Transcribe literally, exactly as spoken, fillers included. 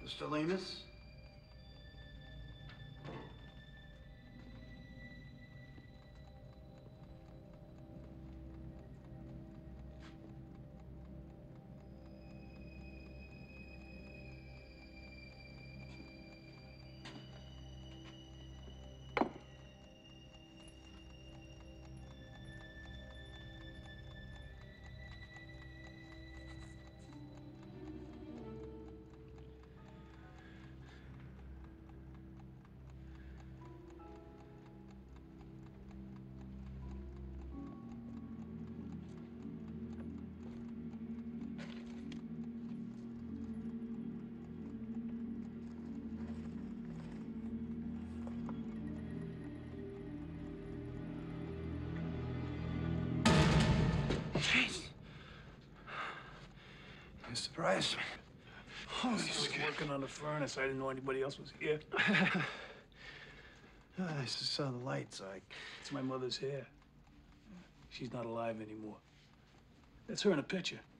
Mister Lemus? Jeez. You surprised me. I was working on the furnace. I didn't know anybody else was here. I just saw the lights. I... It's my mother's hair. She's not alive anymore. That's her in a picture.